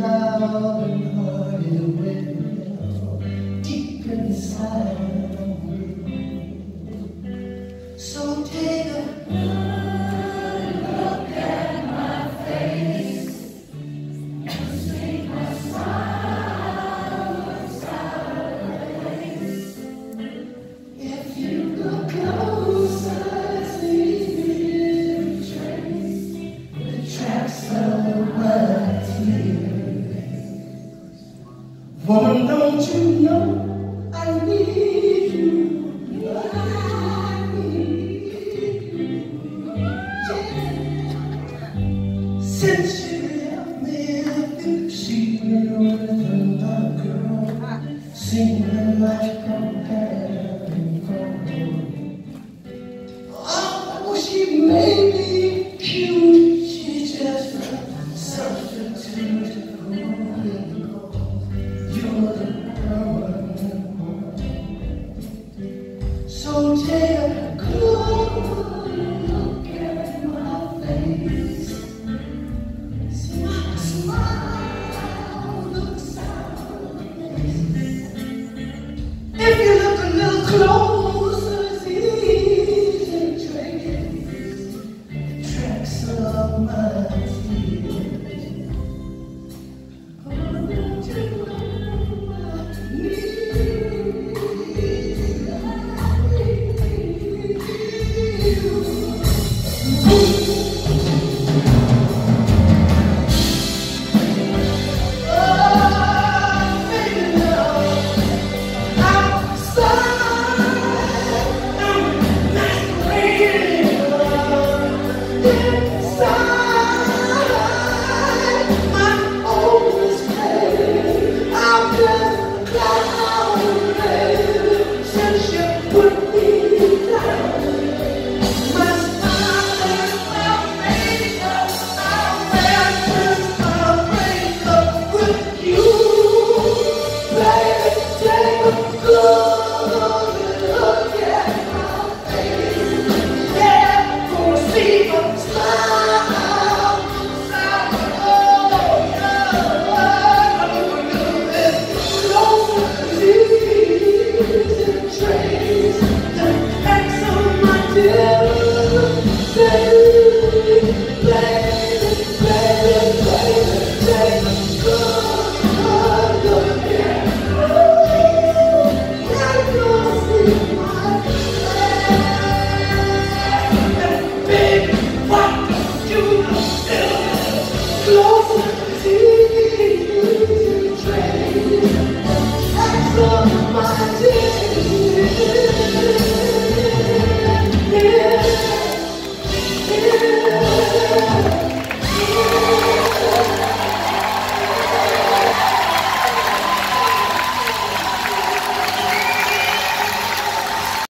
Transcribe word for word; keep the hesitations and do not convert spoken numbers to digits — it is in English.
loud and hearted will deep inside of me. So take a good look at my face and see my smile sideways. If you look closer, see the trace, the tracks of my tears. Woman, don't you know I need you? I need you. Yeah. Since you left me, I've been seeing with another girl, singing like a oh, she may be cute, she's just a substitute. You're the permanent one. So take a good look at my face. See my smile looks sideways. If you look a little closer, see the trace, the tracks of my tears.